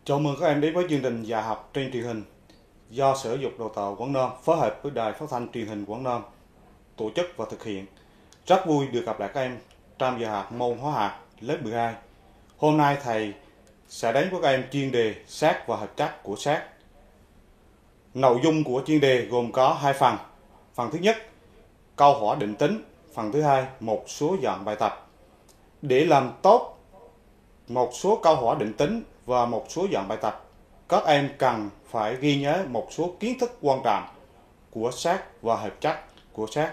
Chào mừng các em đến với chương trình dạy học trên truyền hình do Sở Giáo dục Đào tạo Quảng Nam phối hợp với Đài Phát thanh Truyền hình Quảng Nam tổ chức và thực hiện. Rất vui được gặp lại các em trong giờ học môn hóa học lớp 12. Hôm nay thầy sẽ đến với các em chuyên đề sát và hợp chất của sát. Nội dung của chuyên đề gồm có hai phần. Phần thứ nhất, câu hỏi định tính. Phần thứ hai, một số dạng bài tập. Để làm tốt một số câu hỏi định tính và một số dạng bài tập, các em cần phải ghi nhớ một số kiến thức quan trọng của sát và hợp chất của sát.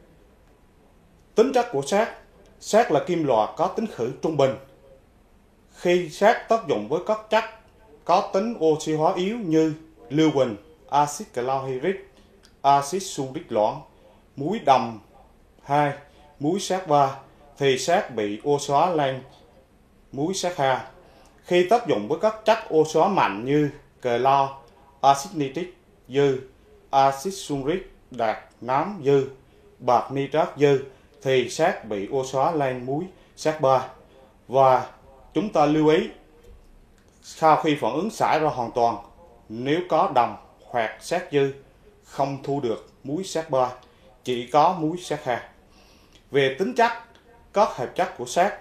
Tính chất của sát. Sát là kim loại có tính khử trung bình. Khi sát tác dụng với các chất có tính oxy hóa yếu như lưu huỳnh, axit chlorhydric, axit sulfuric loãng, muối đồng 2, muối sắt 3 thì sát bị oxy hóa lên muối sắt 2. Khi tác dụng với các chất oxy hóa mạnh như clo, axit nitric dư, axit sulfuric đạt nám dư, bạc nitrat dư thì sát bị oxy hóa lên muối sắt 3. Và chúng ta lưu ý, sau khi phản ứng xảy ra hoàn toàn, nếu có đồng hoặc sắt dư không thu được muối sắt 3, chỉ có muối sắt 2. Về tính chất các hợp chất của sát,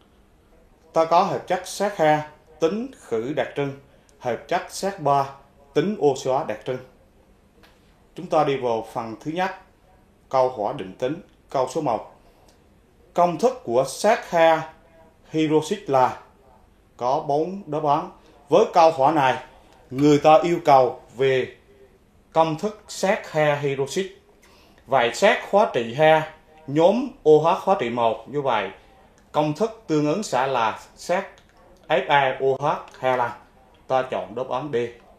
ta có hợp chất sắt 2 tính khử đặc trưng, hợp chất sắt 3 tính oxy hóa đặc trưng. Chúng ta đi vào phần thứ nhất, câu hỏi định tính. Câu số 1. Công thức của sắt 2 hydroxit là, có 4 đáp án. Với câu hỏi này, người ta yêu cầu về công thức sắt 2 hydroxit. Vậy sắt hóa trị 2 nhóm OH hóa trị 1, như vậy công thức tương ứng sẽ là sắt FeOH25. Ta chọn đáp án D.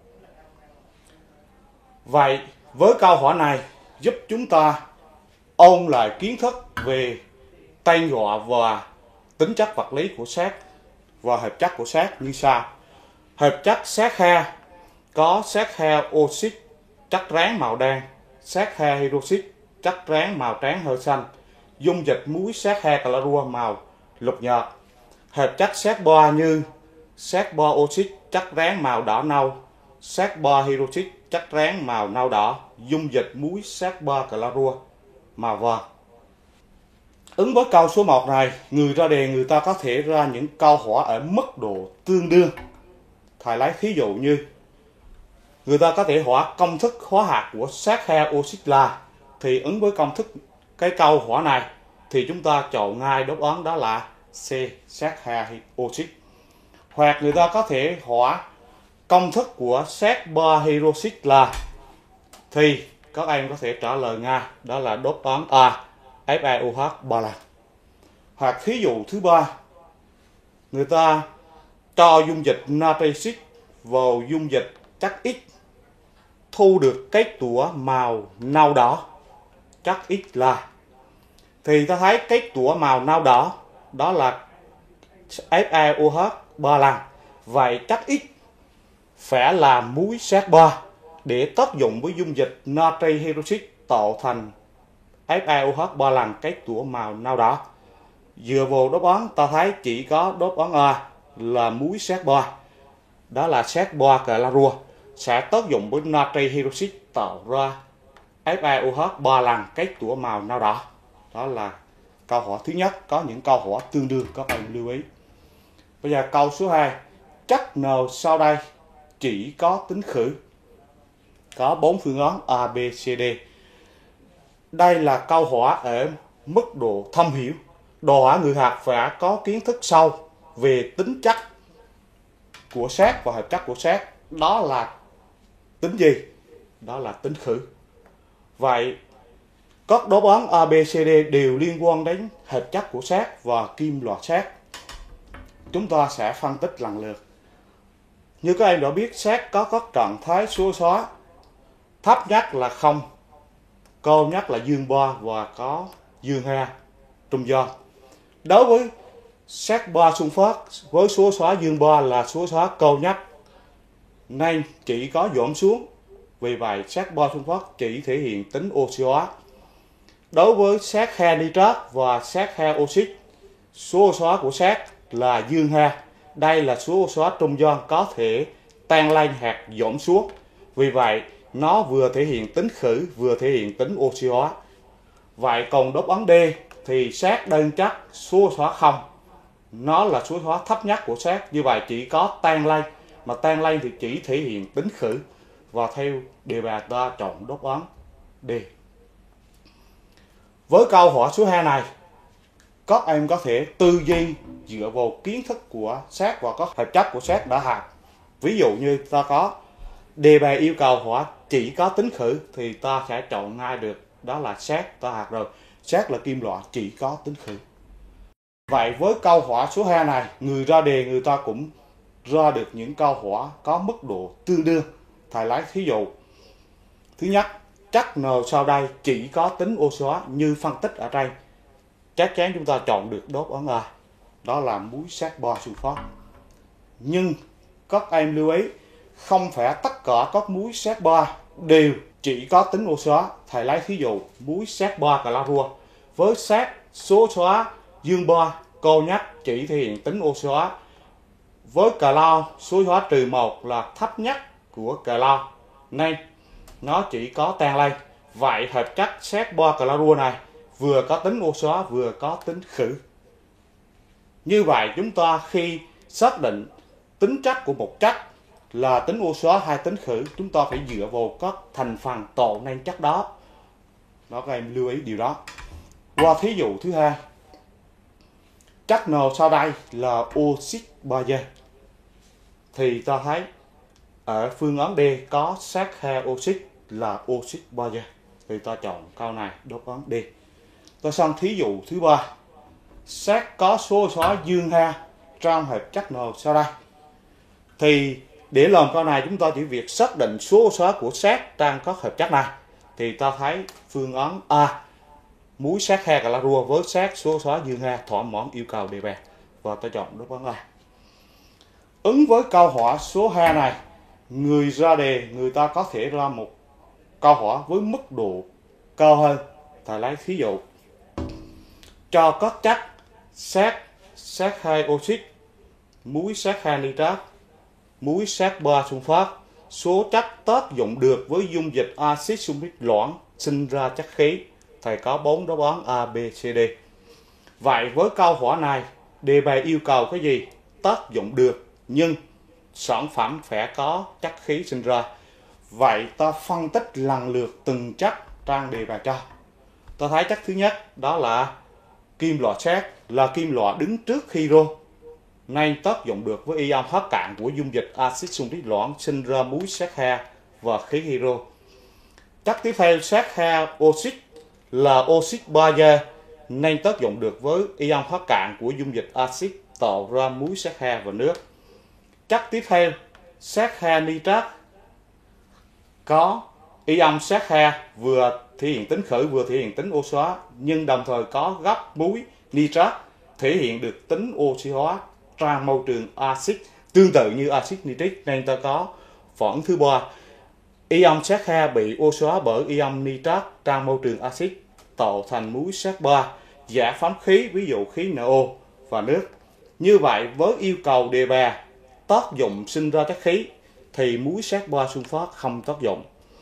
Vậy với câu hỏi này giúp chúng ta ôn lại kiến thức về tên gọi và tính chất vật lý của sắt và hợp chất của sắt như sau. Hợp chất sắt 2 có sắt 2 oxit chất rắn màu đen, sắt 2 hydroxit chất rắn màu trắng hơi xanh, dung dịch muối sắt 2 clorua màu lục nhạt. Hợp chất sắt 3 như sắt 3 oxit chất rắn màu đỏ nâu, sắt 3 hydroxit chất rắn màu nâu đỏ, dung dịch muối sắt 3 clorua màu vàng. Ứng với câu số 1 này, người ra đề người ta có thể ra những câu hỏi ở mức độ tương đương. Thầy lấy thí dụ như người ta có thể hỏi công thức hóa học của sắt 2 oxit là, thì ứng với công thức cái câu hỏi này thì chúng ta chọn ngay đáp án đó là C, sắt 2 oxit. Hoặc người ta có thể hỏi công thức của sắt 3 hydroxit là, thì các em có thể trả lời ngay đó là đáp án A, FeOH35. Hoặc thí dụ thứ ba, người ta cho dung dịch natri vào dung dịch chất X thu được kết tủa màu nâu đỏ, chất X là, thì ta thấy kết tủa màu nâu đỏ đó là FeOH35. Vậy chất X phải là muối sắt 3 để tác dụng với dung dịch natri hydroxit tạo thành FeOH3 kết tủa màu nâu đỏ. Dựa vào đáp án ta thấy chỉ có đáp án A là muối sắt 3, đó là sắt 3 clorua sẽ tác dụng với natri hydroxit tạo ra FeOH3 kết tủa màu nâu đỏ. Đó là câu hỏi thứ nhất, có những câu hỏi tương đương các em lưu ý. Bây giờ câu số 2, chất nào sau đây chỉ có tính khử? Có 4 phương án A, B, C, D. Đây là câu hỏi ở mức độ thâm hiểu, đòi hỏi người học phải có kiến thức sâu về tính chất của sắt và hợp chất của sắt. Đó là tính gì? Đó là tính khử. Vậy các đáp án A, B, C, D đều liên quan đến hợp chất của sắt và kim loại sắt. Chúng ta sẽ phân tích lần lượt. Như các em đã biết, sắt có các trạng thái số xóa, thấp nhất là 0, cao nhất là dương 3 và có dương 2 trung gian. Đối với sắt 3 xung phát với số xóa dương 3 là số xóa cao nhất nên chỉ có giảm xuống. Vì vậy sắt 3 xung phát chỉ thể hiện tính oxy hóa. Đối với sắt 2 nitrat và sắt 2 oxit, số oxy hóa của sắt là dương 2. Đây là số oxy hóa trung gian có thể tan lên hoặc dỗm xuống. Vì vậy nó vừa thể hiện tính khử vừa thể hiện tính oxy hóa. Vậy còn đáp án D thì sét đơn chất số hóa không, nó là số hóa thấp nhất của sét, như vậy chỉ có tan lên, mà tan lên thì chỉ thể hiện tính khử, và theo đề bài ta chọn đáp án D. Với câu hỏi số 2 này, các em có thể tư duy dựa vào kiến thức của sét và các hợp chất của sét đã học. Ví dụ như ta có đề bài yêu cầu hỏi chỉ có tính khử thì ta sẽ chọn ngay được, đó là sét, ta học rồi. Sét là kim loại chỉ có tính khử. Vậy với câu hỏi số 2 này, người ra đề người ta cũng ra được những câu hỏi có mức độ tương đương. Thầy lấy thí dụ. Thứ nhất, chất nào sau đây chỉ có tính oxy hóa như phân tích ở đây? Chắc chắn chúng ta chọn được đáp án A, đó là muối sắt bo sunfat. Nhưng các em lưu ý, không phải tất cả các muối sắt bo đều chỉ có tính oxy hóa. Thầy lấy thí dụ muối sắt bo clorua với sắt số hóa dương bo cao nhất chỉ thể hiện tính oxy hóa, với clo số hóa trừ 1 là thấp nhất của clo nên nó chỉ có tan lên. Vậy hợp chất sắt bo clorua này vừa có tính oxy hóa vừa có tính khử. Như vậy chúng ta khi xác định tính chất của một chất là tính oxy hóa hay tính khử, chúng ta phải dựa vào các thành phần tạo nên chất đó. Đó, các em lưu ý điều đó. Qua thí dụ thứ hai, chất nào sau đây là oxit bazơ? Thì ta thấy ở phương án D có sắt hai oxit là oxit bazơ, thì ta chọn câu này đáp án D. Ta sang thí dụ thứ ba, sắt có số hóa dương ha trong hợp chất nào sau đây? Thì để làm câu này chúng ta chỉ việc xác định số hóa của sắt trong các hợp chất này, thì ta thấy phương án A muối sắt hai clorua với sắt số hóa dương ha thỏa mãn yêu cầu đề bài, và ta chọn đáp án A. Ứng với câu hỏi số 2 này, người ra đề người ta có thể ra một câu hỏi với mức độ cao hơn. Thầy lấy thí dụ cho các chất sắt, sắt hai oxit, muối sắt hai nitrat, muối sắt ba sunfat, số chất tác dụng được với dung dịch axit sulfuric loãng sinh ra chất khí. Thầy có 4 đáp án A, B, C, D. Vậy với câu hỏi này, đề bài yêu cầu cái gì? Tác dụng được nhưng sản phẩm phải có chất khí sinh ra. Vậy ta phân tích lần lượt từng chất trong đề bài cho. Ta thấy chất thứ nhất đó là kim loại sắt, là kim loại đứng trước hydro nên tác dụng được với ion hóa cạn của dung dịch axit sulfuric loãng sinh ra muối sắt hai và khí hydro. Chất tiếp theo sắt hai oxit là oxit bazơ nên tác dụng được với ion hóa cạn của dung dịch axit tạo ra muối sắt hai và nước. Chất tiếp theo sắt hai nitrat có ion sắt hai vừa thể hiện tính khử vừa thể hiện tính oxy hóa, nhưng đồng thời có gốc muối nitrat thể hiện được tính oxy hóa trong môi trường axit tương tự như axit nitric, nên ta có phản ứng thứ ba ion sắt hai bị oxy hóa bởi ion nitrat trong môi trường axit tạo thành muối sắt ba giải phóng khí, ví dụ khí NO và nước. Như vậy với yêu cầu đề bài tác dụng sinh ra chất khí thì muối sắt ba sunfat không tác dụng.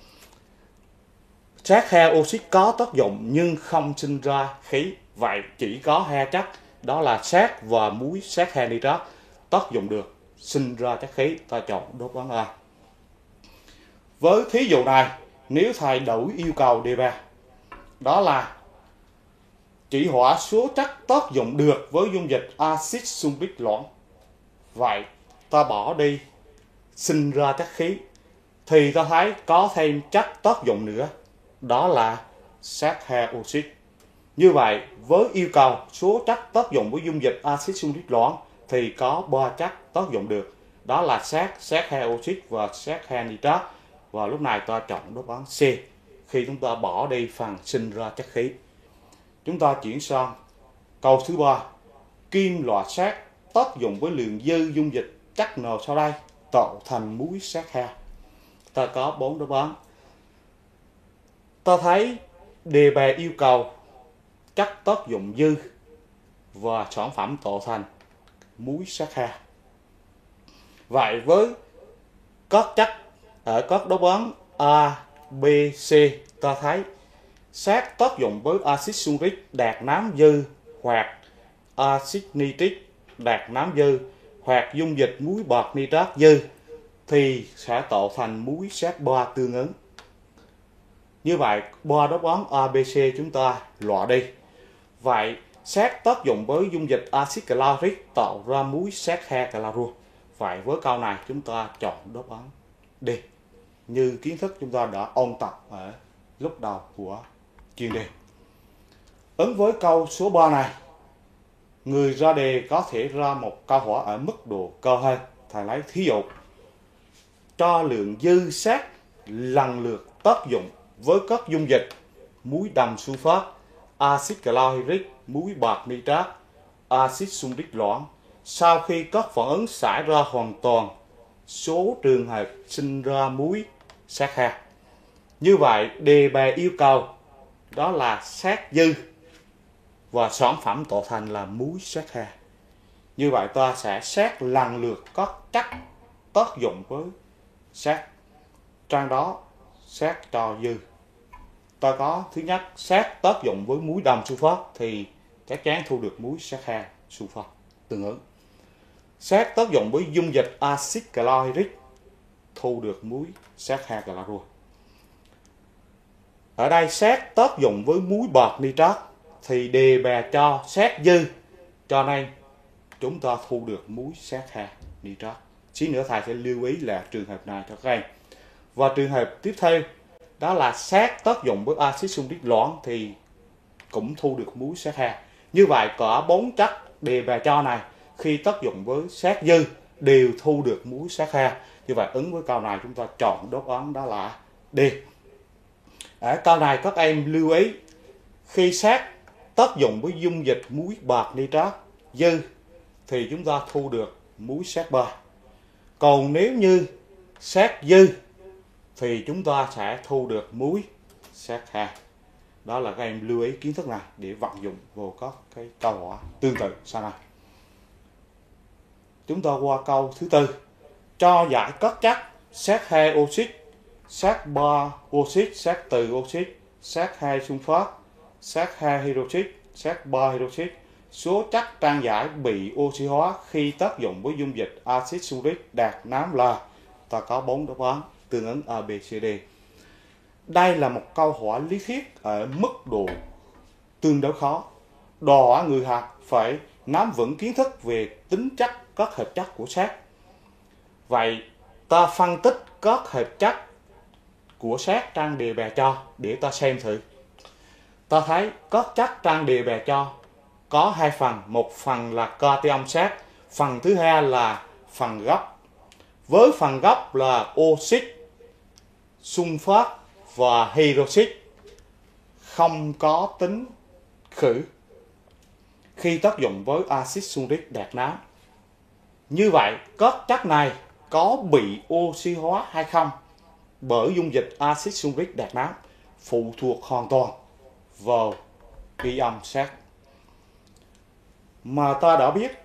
Sắt hai oxit có tác dụng nhưng không sinh ra khí. Vậy chỉ có hai chất đó là sắt và muối sắt hai nitrat tác dụng được sinh ra chất khí, ta chọn đáp án A. Với thí dụ này, nếu thầy đổi yêu cầu đề bài đó là chỉ hỏi số chất tác dụng được với dung dịch axit sulfuric loãng, vậy ta bỏ đi sinh ra chất khí thì ta thấy có thêm chất tác dụng nữa, đó là sắt hai oxit. Như vậy với yêu cầu số chất tác dụng với dung dịch axit sulfuric loãng thì có 3 chất tác dụng được, đó là sắt, sắt hai oxit và sắt hai nitrat, và lúc này ta chọn đáp án C khi chúng ta bỏ đi phần sinh ra chất khí. Chúng ta chuyển sang câu thứ ba, kim loại sắt tác dụng với lượng dư dung dịch chất nào sau đây tạo thành muối sắt hai? Ta có 4 đáp án. Ta thấy đề bài yêu cầu chất tác dụng dư và sản phẩm tạo thành muối sắt hai. Vậy với Các chất ở các đáp án A, B, C ta thấy sát tác dụng với axit sulfuric đạt nám dư hoặc axit nitric đạt nám dư hoặc dung dịch muối bọt nitrat dư thì sẽ tạo thành muối sát 3 tương ứng. Như vậy, 3 đáp án A, B, C chúng ta loại đi. Vậy, sát tác dụng với dung dịch axit chlorhydric tạo ra muối sát 2 clorua. Vậy với câu này chúng ta chọn đáp án D. Như kiến thức chúng ta đã ôn tập ở lúc đầu của chuyên đề. Ứng với câu số 3 này, người ra đề có thể ra một câu hỏi ở mức độ cao hơn. Thầy lấy thí dụ. Cho lượng dư sát lần lượt tác dụng với các dung dịch muối đầm sulfat, axit chlorhydric, muối bạc nitrat, axit sulfuric loãng. Sau khi các phản ứng xảy ra hoàn toàn, số trường hợp sinh ra muối sát 2. Như vậy, đề bài yêu cầu đó là sát dư và sản phẩm tạo thành là muối sát 2. Như vậy ta sẽ xét lần lượt các chất tác dụng với sát. Trong đó xét cho dư. Ta có thứ nhất xét tác dụng với muối đầm sulfat thì chắc chắn thu được muối sát 2 sulfat tương ứng. Xét tác dụng với dung dịch axit chlorhydric thu được muối sát 2 clorua. Ở đây xét tác dụng với muối bọt nitrat thì đề bài cho xét dư, cho nên chúng ta thu được muối sát 2 nitrat. Xí nữa thầy sẽ lưu ý là trường hợp này cho các em. Và trường hợp tiếp theo đó là xét tác dụng với axit sulfuric loãng thì cũng thu được muối sát 2. Như vậy cả 4 chất đề bài cho này khi tác dụng với sát dư đều thu được muối sát 2. Như vậy ứng với câu này chúng ta chọn đáp án đó là D. Ở câu này các em lưu ý khi sát tác dụng với dung dịch muối bạc nitrat dư thì chúng ta thu được muối sát 3. Còn nếu như sát dư thì chúng ta sẽ thu được muối sát 2. Đó là các em lưu ý kiến thức này để vận dụng vào các cái câu hỏi tương tự sau này. Chúng ta qua câu thứ tư. Cho giải các chất sát 2 oxit, sát 3 oxit, sát từ oxit, sát 2 sulfat, sát 2 hydroxit, sát 3 hydroxit. Số chất trang giải bị oxy hóa khi tác dụng với dung dịch axit sulfuric đạt nám là, ta có 4 đáp án tương ứng A, B, C, D. Đây là một câu hỏi lý thuyết ở mức độ tương đối khó. Đòi hỏi người học phải nắm vững kiến thức về tính chất các hợp chất của sát. Vậy ta phân tích các hợp chất của sát trong đề bài cho để ta xem thử. Ta thấy các chất trong đề bài cho có hai phần, một phần là cation sát, phần thứ hai là phần gốc. Với phần gốc là oxit, sulfat và hydroxit không có tính khử khi tác dụng với axit sulfuric đạt nám. Như vậy, các chất này có bị oxy hóa hay không bởi dung dịch axit sulfuric đạt nám phụ thuộc hoàn toàn vào ion sát. Mà ta đã biết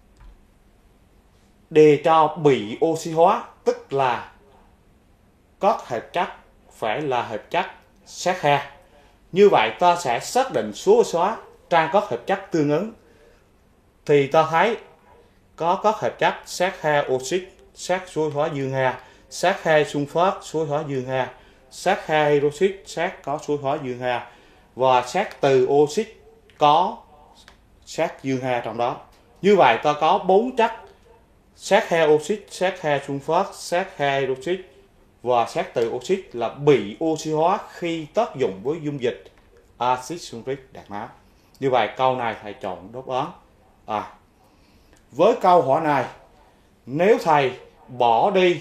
đề cho bị oxy hóa tức là các hợp chất phải là hợp chất sát 2. Như vậy ta sẽ xác định số oxy hóa trong các hợp chất tương ứng. Thì ta thấy có các hợp chất sát 2 oxit, sát số oxy hóa dương 2, sát 2 sulfat số oxy hóa dương 2, sát 2 hydroxit sát có số oxy hóa dương 2 và sát từ oxit có sát dương 2 trong đó. Như vậy ta có 4 chất sát 2 oxit, sát 2 sulfat, sát 2 hydroxit và sát từ oxit là bị oxy hóa khi tác dụng với dung dịch axit sulfuric đạt nám. Như vậy câu này thầy chọn đáp án A. Với câu hỏi này, nếu thầy bỏ đi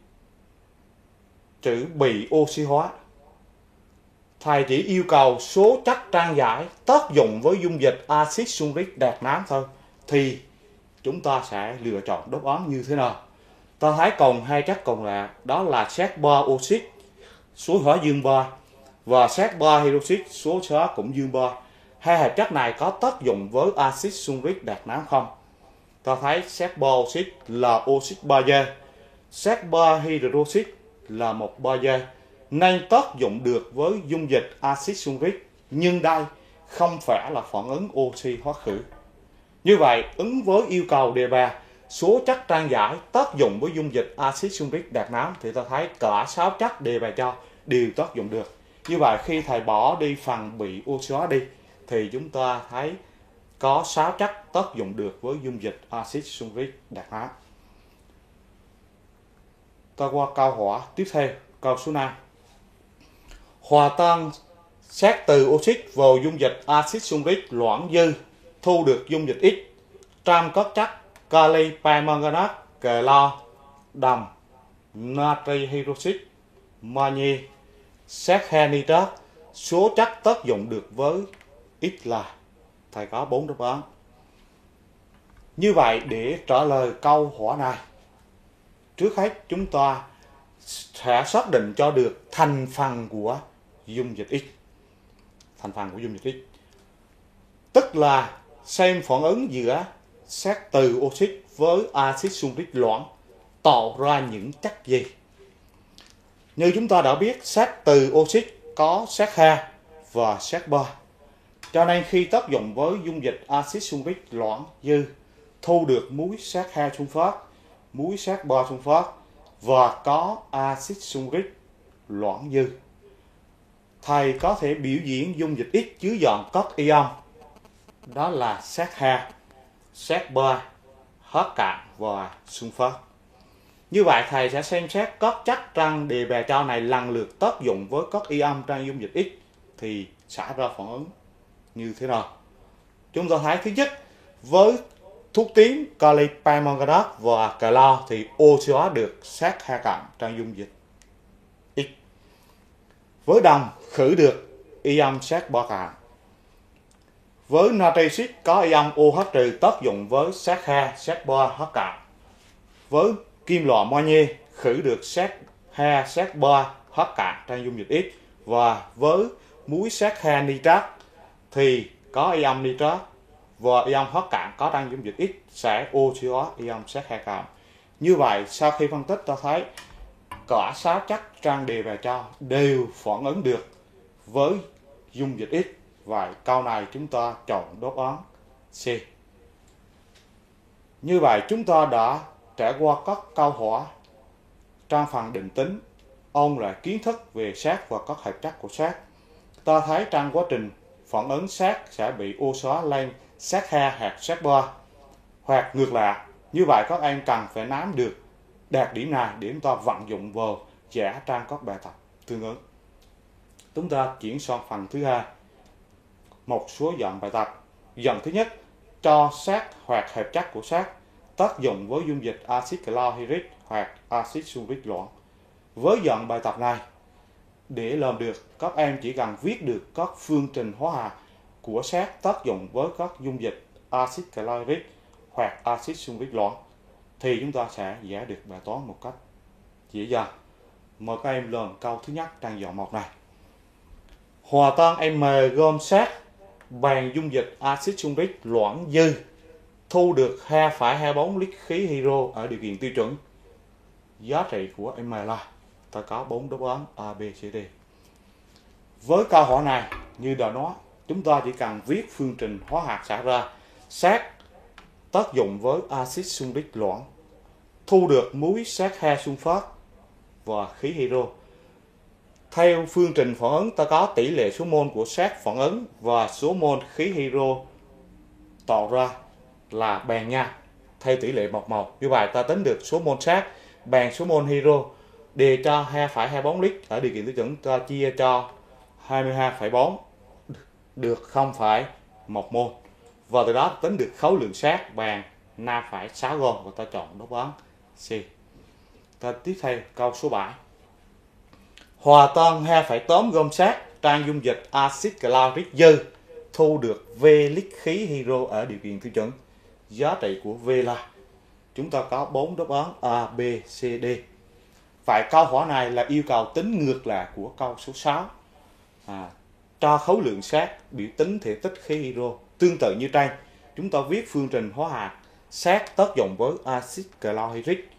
chữ bị oxy hóa, thầy chỉ yêu cầu số chất trang giải tác dụng với dung dịch axit sulfuric đạt nám thôi, thì chúng ta sẽ lựa chọn đáp án như thế nào? Ta thấy còn hai chất còn lại, đó là sát 3 oxit số hóa dương 3 và sát 3 hydroxit số hóa cũng dương 3. Hai hợp chất này có tác dụng với axit sulfuric đạt nám không? Ta thấy sát 3 oxit là oxit bazơ. Sát 3 hydroxit là một ba giây nên tác dụng được với dung dịch axit sulfuric, nhưng đây không phải là phản ứng oxy hóa khứ. Như vậy, ứng với yêu cầu đề bài số chất trang giải tác dụng với dung dịch axit sulfuric đạt nám thì ta thấy cả 6 chất đề bài cho đều tác dụng được. Như vậy khi thầy bỏ đi phần bị oxy hóa đi thì chúng ta thấy có 6 chất tác dụng được với dung dịch axit sulfuric đạt nám. Ta qua câu hỏi tiếp theo, câu số 5. Hòa tan sát từ oxit vào dung dịch axit sulfuric loãng dư thu được dung dịch X trong các chất kali permanganate, clo, đồng, natri hydroxit, magie, sát khe nitrat. Số chất tác dụng được với X là, thầy có 4 đáp án. Như vậy để trả lời câu hỏi này, trước hết chúng ta sẽ xác định cho được thành phần của dung dịch X. Thành phần của dung dịch X tức là xem phản ứng giữa sát từ oxit với axit sulfuric loãng tạo ra những chất gì. Như chúng ta đã biết, sát từ oxit có sát 2 và sát 3. Cho nên khi tác dụng với dung dịch axit sulfuric loãng dư thu được muối sát 2 sunfat, muối sát 3 sunfat và có axit sulfuric loãng dư. Thầy có thể biểu diễn dung dịch X dưới dạng các ion, đó là sát 2, sát 3, H cạn và sunfat. Như vậy thầy sẽ xem xét các chất trong đề bài cho này lần lượt tác dụng với các ion trong dung dịch X thì xảy ra phản ứng như thế nào. Chúng ta thấy thứ nhất, với thuốc tím kali permanganate và clo thì oxy hóa được sát 2 cạn trong dung dịch X. Với đồng khử được ion sát 3 cạn. Với natri oxit có ion OH trừ tác dụng với sát 2, sát 3, H cạn. Với kim loại magie khử được sát 2, sát 3, H cạn trong dung dịch X. Và với muối sát 2 nitrat thì có ion nitrat và ion H cạn có trong dung dịch X sẽ oxy hóa ion sát 2 cạn. Như vậy sau khi phân tích ta thấy cả 6 chất trong đề bài cho đều phản ứng được với dung dịch X. Và câu này chúng ta chọn đáp án C. Như vậy chúng ta đã trải qua các câu hỏi trong phần định tính, ôn lại kiến thức về sát và các hợp chất của sát. Ta thấy trong quá trình phản ứng sát sẽ bị oxy hóa lên sát 2 hoặc sát 3 hoặc ngược lại. Như vậy các em cần phải nắm được đặc điểm này để chúng ta vận dụng vào giải trong các bài tập tương ứng. Chúng ta chuyển sang phần thứ hai, một số dạng bài tập. Dạng thứ nhất, cho sát hoặc hợp chất của sát tác dụng với dung dịch axit chlorhydric hoặc axit sulfuric loãng. Với dạng bài tập này, để làm được, các em chỉ cần viết được các phương trình hóa học của sát tác dụng với các dung dịch axit chlorhydric hoặc axit sulfuric loãng thì chúng ta sẽ giải được bài toán một cách dễ dàng. Mời các em làm câu thứ nhất trong dạng 1 này. Hòa tan M gom sát bằng dung dịch axit sulfuric loãng dư thu được 2,24 lít khí hydro ở điều kiện tiêu chuẩn. Giá trị của M là, ta có 4 đáp án A, B, C, D. Với câu hỏi này, như đã nói, chúng ta chỉ cần viết phương trình hóa học xảy ra sát tác dụng với axit sulfuric loãng thu được muối sát 2 sunfat và khí hydro. Theo phương trình phản ứng, ta có tỷ lệ số mol của sát phản ứng và số mol khí hydro tạo ra là bằng nhau theo tỷ lệ 1:1. Như vậy ta tính được số mol sát bằng số mol hydro, đề cho 2,24 lít ở điều kiện tiêu chuẩn, ta chia cho 22,4 được 0,1 mol. Và từ đó tính được khối lượng sát bằng 5,6 gram và ta chọn đáp án C. Ta tiếp theo câu số 7. Hòa tan 2,8 gram sát trong dung dịch axit chlorhydric dư thu được V lít khí hydro ở điều kiện tiêu chuẩn. Giá trị của V là, chúng ta có 4 đáp án A, B, C, D. Vậy câu hỏi này là yêu cầu tính ngược lại của câu số 6. Cho khối lượng sát biểu tính thể tích khí hydro. Tương tự như trên, chúng ta viết phương trình hóa học sát tác dụng với axit chlorhydric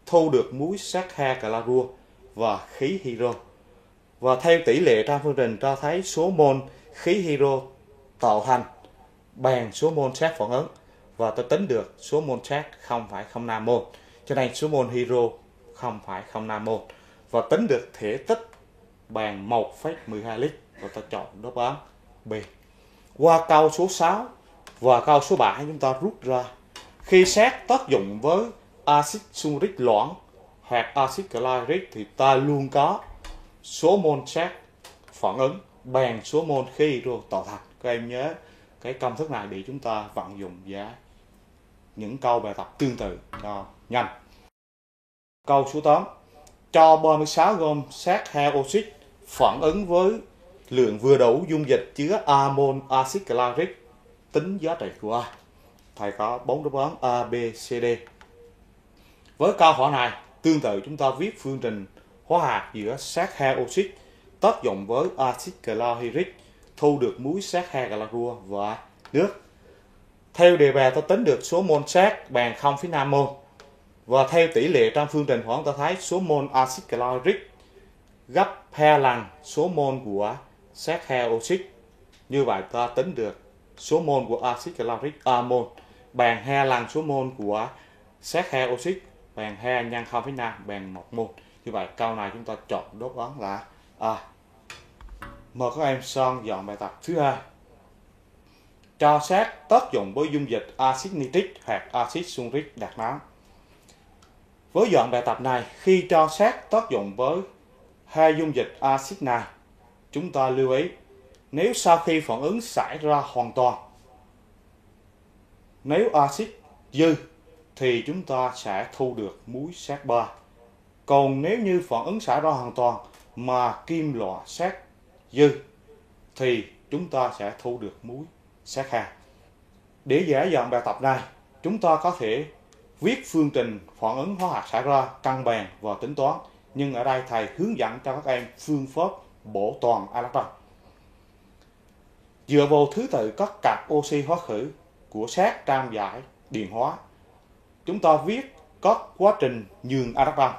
thu được muối sắt he clorua và khí hydro. Và theo tỷ lệ trong phương trình cho thấy số mol khí hydro tạo thành bằng số mol sắt phản ứng, và tôi tính được số mol sắt 0,05 mol, cho nên số mol hydro 0,05 mol, và tính được thể tích bằng 1,12 lít, và tôi chọn đáp án B. Qua câu số 6 và câu số 7 chúng ta rút ra khi sắt tác dụng với axit sulfuric loãng hoặc axit chlorhydric thì ta luôn có số mol sắt phản ứng bằng số mol khí hydro tạo thành. Các em nhớ cái công thức này để chúng ta vận dụng và những câu bài tập tương tự cho nhanh. Câu số 8. Cho 36 gam sắt he oxit phản ứng với lượng vừa đủ dung dịch chứa A mol axit chlorhydric, tính giá trị của A. Thầy có 4 đáp án A, B, C, D. Với câu hỏi này, tương tự chúng ta viết phương trình hóa học giữa sắt he oxit tác dụng với axit chlorhydric thu được muối sắt he clorua và nước. Theo đề bài ta tính được số mol sắt bằng 0,5 mol, và theo tỷ lệ trong phương trình khoảng ta thấy số mol axit chlorhydric gấp 2 lần số mol của sắt he oxit. Như vậy ta tính được số mol của axit chlorhydric A mol bằng 2 lần số mol của sắt he oxit, bằng 2 nhân 0,5 bằng 1 mol. Như vậy câu này chúng ta chọn đáp án là A. Mời các em sang dọn bài tập thứ hai. Cho sắt tác dụng với dung dịch axit nitric hoặc axit sulfuric đạt nóng. Với dọn bài tập này, khi cho sắt tác dụng với hai dung dịch axit này, chúng ta lưu ý nếu sau khi phản ứng xảy ra hoàn toàn, nếu axit dư thì chúng ta sẽ thu được muối sắt 3. Còn nếu như phản ứng xảy ra hoàn toàn mà kim loại sắt dư thì chúng ta sẽ thu được muối sắt 2. Để dễ dàng bài tập này, chúng ta có thể viết phương trình phản ứng hóa học xảy ra, cân bằng và tính toán. Nhưng ở đây thầy hướng dẫn cho các em phương pháp bổ toàn electron. Dựa vào thứ tự các cặp oxy hóa khứ của sắt trong giải điện hóa, chúng ta viết các quá trình nhường electron.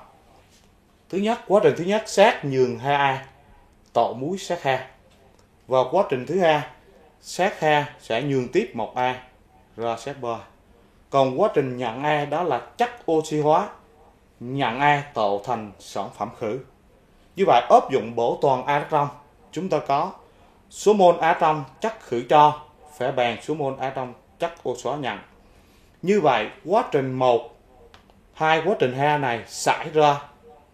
Quá trình thứ nhất, sắt nhường 2A tạo muối sắt 2. Và quá trình thứ hai, sắt 2 sẽ nhường tiếp 1A ra sắt 3. Còn quá trình nhận A đó là chất oxy hóa, nhận A tạo thành sản phẩm khử. Như vậy áp dụng bổ toàn electron, chúng ta có số mol electron chất khử cho phải bằng số mol electron chất oxy hóa nhận. Như vậy quá trình 1, 2 quá trình 2 này xảy ra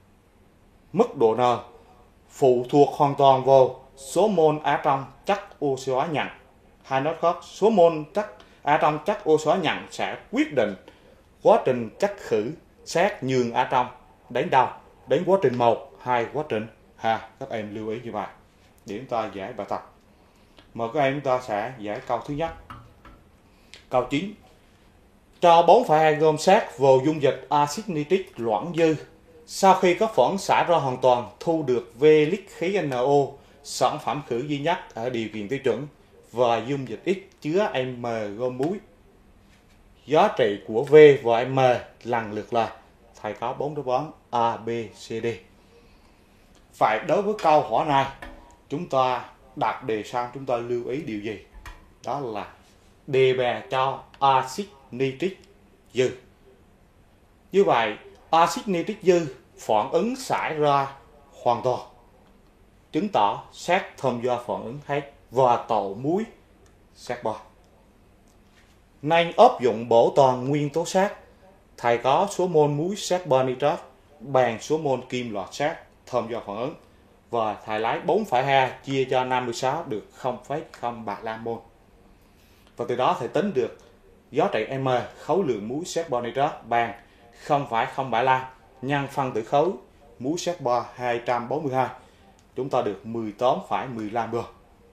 mức độ N phụ thuộc hoàn toàn vào số mol electron chất oxy hóa nhận. Hay nói khác, số mol electron chất oxy hóa nhận sẽ quyết định quá trình chất khử sắt nhường electron đến đâu, đến quá trình 1, 2 quá trình 2. Các em lưu ý như vậy để chúng ta giải bài tập. Mời các em chúng ta sẽ giải câu thứ nhất. Câu 9. Cho 4,2 gam sắt vào dung dịch axit nitric loãng dư. Sau khi các phản ứng xảy ra hoàn toàn, thu được V lít khí NO, sản phẩm khử duy nhất ở điều kiện tiêu chuẩn, và dung dịch X chứa M gam muối. Giá trị của V và M lần lượt là, thầy có 4 đáp án A, B, C, D. Vậy đối với câu hỏi này, chúng ta đặt đề sang chúng ta lưu ý điều gì? Đó là đề bài cho axit nitric dư. Như vậy axit nitric dư phản ứng xảy ra hoàn toàn, chứng tỏ sắt tham gia phản ứng hết và tạo muối sắt 3. Nên áp dụng bổ toàn nguyên tố sắt, thầy có số mol muối sắt 3 nitrat bằng số mol kim loại sắt tham gia phản ứng, và thầy lấy 4,2 chia cho 56 được 0,035 mol. Và từ đó thầy tính được giá trị M, khối lượng muối sắt 3 nitrat bằng 0,075 nhân phân tử khối muối sắt 3 242. Chúng ta được 18,15 gram.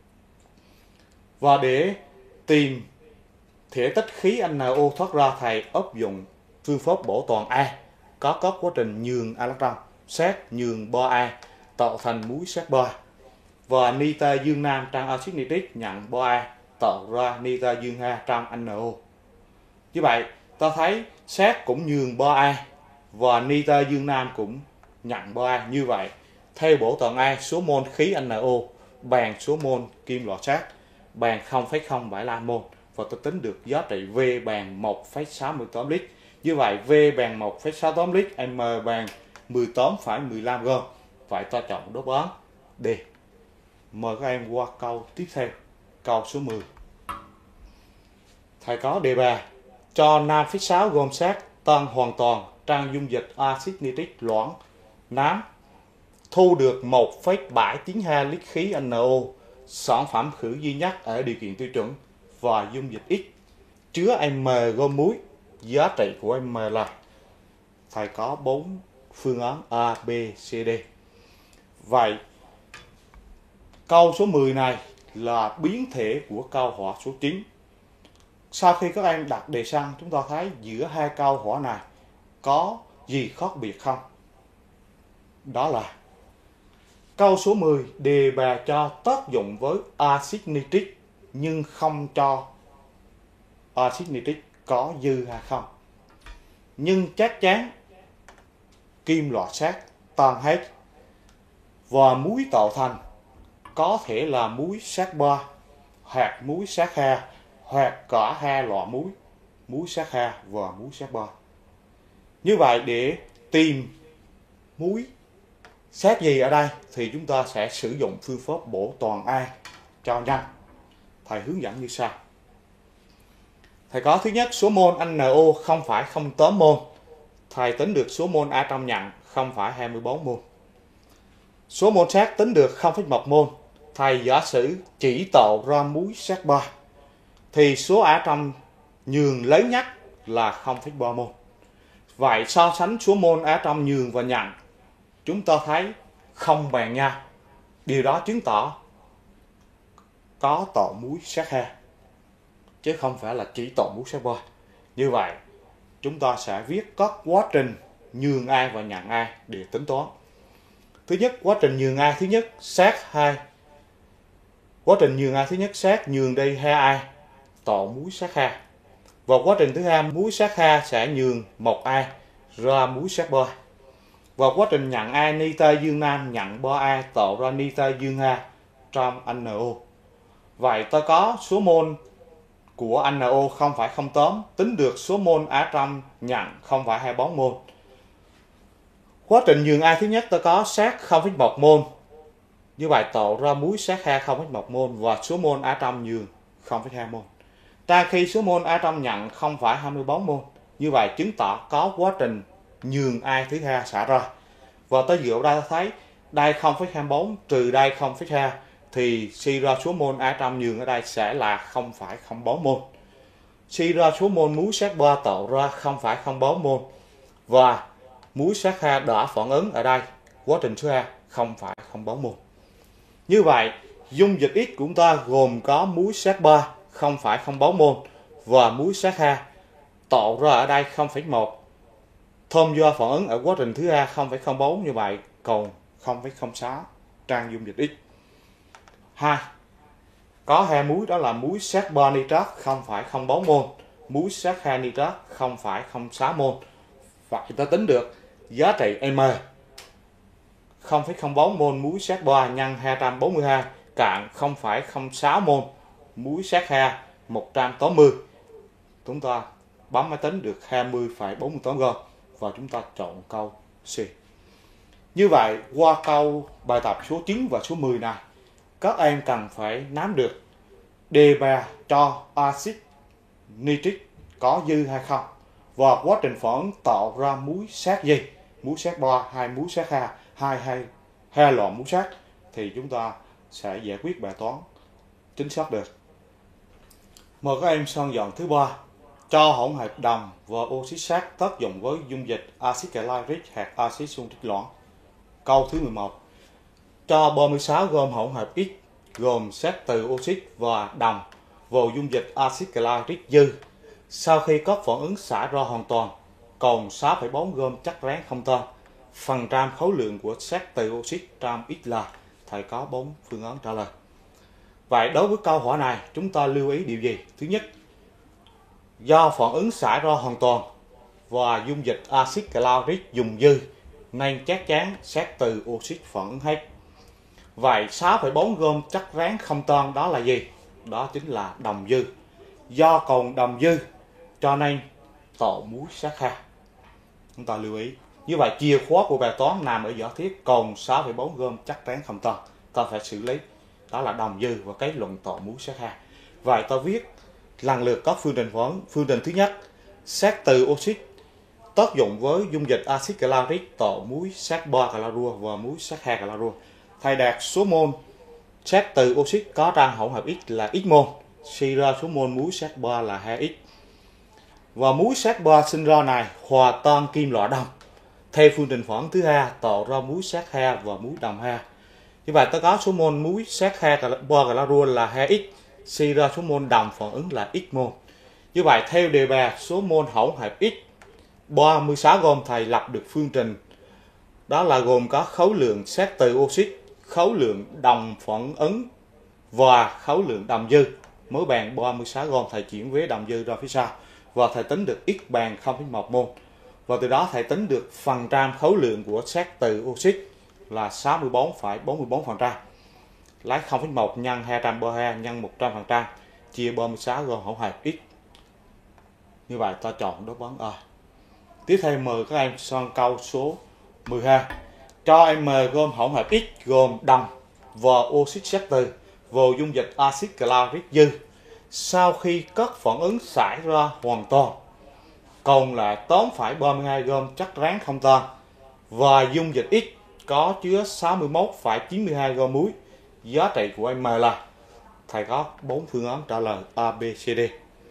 Và để tìm thể tích khí NO thoát ra, thầy áp dụng phương pháp bổ toàn A, có các quá trình nhường electron, sắt nhường 3A tạo thành muối sắt 3, và nitơ dương nam trong axit nitric nhận 3A tạo ra nitơ dương 2 trong NO. Như vậy ta thấy sắt cũng nhường 3A và nitơ dương nam cũng nhận 3A. Như vậy, theo bổ toàn A, số mol khí NO bằng số mol kim loại sắt bằng 0,075 mol, và tôi tính được giá trị V bằng 1,68 lít. Như vậy, V bằng 1,68 lít, M bằng 18,15 gram. Vậy ta chọn đáp án D. Mời các em qua câu tiếp theo, câu số 10. Thầy có đề bài cho 5,6 gồm sắt tan hoàn toàn trong dung dịch axit nitric loãng nám, thu được 1,792 lít khí NO, sản phẩm khử duy nhất ở điều kiện tiêu chuẩn, và dung dịch X chứa M gồm muối. Giá trị của M là, thầy có 4 phương án A, B, C, D. Vậy câu số 10 này là biến thể của câu hỏi số 9. Sau khi các em đặt đề xong, chúng ta thấy giữa hai câu hỏi này có gì khác biệt không? Đó là câu số 10 đề bài cho tác dụng với axit nitric nhưng không cho axit nitric có dư hay không. Nhưng chắc chắn kim loại sắt tan hết, và muối tạo thành có thể là muối sắt 3 hoặc muối sắt 2 hoặc cả hai loại muối sắt 2 và muối sắt 3. Như vậy để tìm muối sắt gì ở đây thì chúng ta sẽ sử dụng phương pháp bổ toàn A cho nhanh. Thầy hướng dẫn như sau. Thầy có thứ nhất, số mol NO 0,08 mol. Thầy tính được số mol A trong nhận 0,24 mol. Số mol sắt tính được 0,1 mol. Thầy giả sử chỉ tạo ra muối sắt 3 thì số A trong nhường lớn nhất là 0,3 mol. Vậy so sánh số mol A trong nhường và nhận, chúng ta thấy không bằng nhau. Điều đó chứng tỏ có tạo muối sắt 2 chứ không phải là chỉ tạo muối sắt 3. Như vậy chúng ta sẽ viết các quá trình nhường A và nhận A để tính toán. Thứ nhất, quá trình nhường A thứ nhất sắt 2. Quá trình nhường A thứ nhất sắt nhường đi 2A tạo muối sắt 2. Và quá trình thứ hai, muối sắt 2 sẽ nhường 1A ra muối sắt 3. Và quá trình nhận A nitơ dương nam nhận 3A tạo ra nitơ dương 2 trong NO. Vậy ta có số mol của NO 0,08, tính được số mol A trong nhận 0,24 mol. Quá trình nhường A thứ nhất ta có sắt 0,1 mol. Như vậy tạo ra muối sắt 2 0,1 mol và số mol A trong nhường 0,2 mol. Trong khi số mol A trong nhận 0,24 mol. Như vậy chứng tỏ có quá trình nhường A thứ hai xảy ra. Và ta dựa đây ta thấy đây 0,24 trừ đây 0,2 thì suy ra số mol A trong nhường ở đây sẽ là 0,04 mol. Suy ra số mol muối sắt 3 tạo ra 0,04 mol và muối sắt 2 đã phản ứng ở đây quá trình số 2 0,04 mol. Như vậy dung dịch X của chúng ta gồm có muối sắt 3 0,04 mol và muối sắt 2 tạo ra ở đây 0,1. Thơm do phản ứng ở quá trình thứ hai 0,04, như vậy còn 0,06 trang dung dịch X. 2. Có hai muối, đó là muối sắt 3 nitrat 0,04 mol, muối sắt 2 nitrat 0,06 mol. Và chúng ta tính được giá trị M 0,04 mol muối sắt 3 nhân 242 cạn 0,06 mol muối sắt 2 180. Chúng ta bấm máy tính được 20,48 gram và chúng ta chọn câu C. Như vậy qua câu bài tập số 9 và số 10 này, các em cần phải nắm được đề bài cho axit nitric có dư hay không và quá trình phản ứng tạo ra muối sắt gì, muối sắt 3 hay muối sắt 2 hay hai loại muối sắt, thì chúng ta sẽ giải quyết bài toán chính xác được. Mời các em sang dọn thứ 3. Cho hỗn hợp đồng và oxit sắt tác dụng với dung dịch axit chlorhydric hoặc axit sulfuric loãng. Câu thứ 11. Cho 36 gam hỗn hợp X gồm sắt từ oxit và đồng vào dung dịch axit chlorhydric dư. Sau khi các phản ứng xảy ra hoàn toàn, còn 6,4 gam chất rắn không tan. Phần trăm khối lượng của sắt từ oxit trong X là, thầy có 4 phương án trả lời. Vậy đối với câu hỏi này, chúng ta lưu ý điều gì? Thứ nhất, do phản ứng xảy ra hoàn toàn và dung dịch axit chlorhydric dùng dư nên chắc chắn xét từ oxit phản ứng hết. Vậy 6,4 gam chất rắn không tan đó là gì? Đó chính là đồng dư. Do còn đồng dư cho nên tổ muối sát kha. Chúng ta lưu ý. Như vậy chìa khóa của bài toán nằm ở giả thiết còn 6,4 gam chất rắn không tan. Ta phải xử lý. Đó là đồng dư và kết luận tổ muối sát kha. Vậy ta viết lần lượt các phương trình phản ứng. Phương trình thứ nhất, xét từ oxit tác dụng với dung dịch axit chlorhydric tổ muối sát 3 clorua và muối sát 2 clorua. Thầy đạt số mol xét từ oxit có trong hỗn hợp X là x mol, suy ra số mol muối sát 3 là 2x. Và muối sát 3 sinh ra này hòa tan kim loại đồng. Theo phương trình phản ứng thứ hai tạo ra muối sát 2 và muối đồng 2. Như vậy ta có số mol muối sát 3 clorua là 2x, suy ra số mol đồng phản ứng là x mol. Như vậy theo đề bài số mol hỗn hợp X 36 gam, thầy lập được phương trình đó là gồm có khối lượng xét từ oxit, khối lượng đồng phản ứng và khối lượng đồng dư. Mới bằng 36 gam, thầy chuyển vế đồng dư ra phía sau và thầy tính được x bằng 0,1 mol. Và từ đó thầy tính được phần trăm khối lượng của xét từ oxit là 64,44%. Lấy 0,1 nhân 232 nhân 100% chia 36 gam hỗn hợp X. Như vậy ta chọn đáp án A. Tiếp theo mời các em sang câu số 12. Cho em m gồm hỗn hợp X gồm đồng và oxit xét từ vào dung dịch axit chlorhydric dư. Sau khi các phản ứng xảy ra hoàn toàn, còn lại 8,32 gam chất rắn không tan và dung dịch X có chứa 61,92 gam muối. Giá trị của em m là, thầy có 4 phương án trả lời A, B, C, D.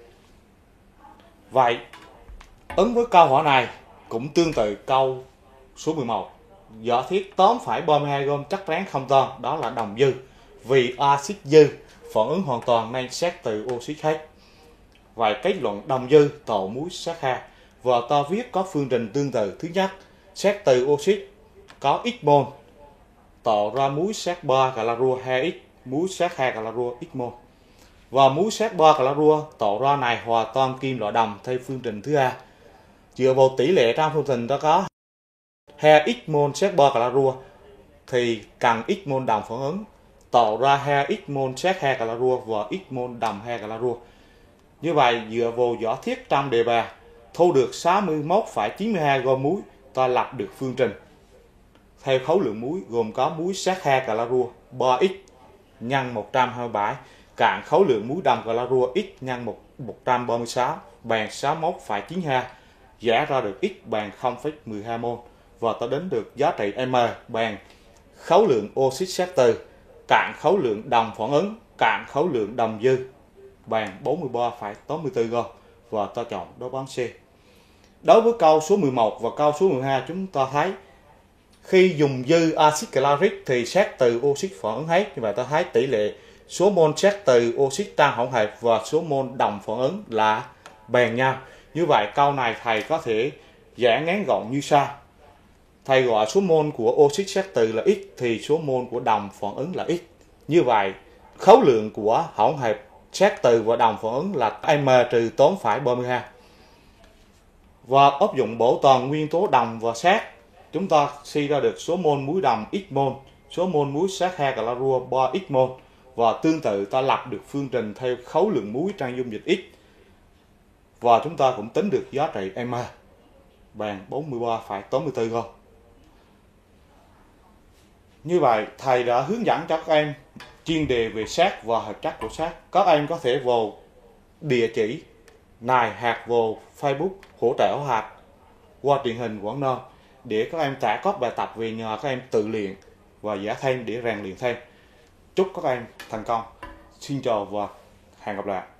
Vậy ứng với câu hỏi này cũng tương tự câu số 11. Giả thiết 8,32 gam chất rắn không tan đó là đồng dư. Vì axit dư phản ứng hoàn toàn nên xét từ oxit hết. Vậy kết luận đồng dư tổ muối sát 2. Và ta viết có phương trình tương tự. Thứ nhất, xét từ oxit có x mol tạo ra muối sát 3 clorua 2x, muối sát 2 clorua x mol. Và muối sát 3 clorua tạo ra này hòa tan kim loại đồng theo phương trình thứ hai. Dựa vào tỷ lệ trong phương trình đó có 2x mol sát 3 clorua thì cần x mol đồng phản ứng tạo ra 2x mol sát 2 clorua và x mol đồng 2 clorua. Như vậy dựa vào giả thiết trong đề bài thu được 61,92 gam muối, ta lập được phương trình theo khối lượng muối gồm có muối sát 2 clorua 3x nhân 127 cạn khối lượng muối đồng clorua x nhân 136 bằng 61,92, giải ra được x bằng 0,12 mol và ta đến được giá trị m bằng khối lượng oxit xét từ cạn khối lượng đồng phản ứng cạn khối lượng đồng dư bằng 43,84 gam và ta chọn đáp án C. Đối với câu số 11 và câu số 12 chúng ta thấy khi dùng dư axit chlorhydric thì xét từ oxit phản ứng hết. Như vậy ta thấy tỷ lệ số mol xét từ oxit tan hỗn hợp và số mol đồng phản ứng là bằng nhau. Như vậy câu này thầy có thể giải ngắn gọn như sau. Thầy gọi số mol của oxit xét từ là x thì số mol của đồng phản ứng là x. Như vậy khối lượng của hỗn hợp xét từ và đồng phản ứng là m trừ 8,32. Và áp dụng bảo toàn nguyên tố đồng và sát, chúng ta suy ra được số mol muối đồng x mol, số mol muối sát 2 clorua 3x mol. Và tương tự ta lập được phương trình theo khối lượng muối trong dung dịch X. Và chúng ta cũng tính được giá trị m bằng 43,84 gam. Như vậy thầy đã hướng dẫn cho các em chuyên đề về sát và hợp chất của sát. Các em có thể vào địa chỉ này hoặc vào Facebook hỗ trợ hóa học qua truyền hình Quảng Nam để các em trả các bài tập về nhà các em tự luyện và giải thêm để rèn luyện thêm. Chúc các em thành công. Xin chào và hẹn gặp lại.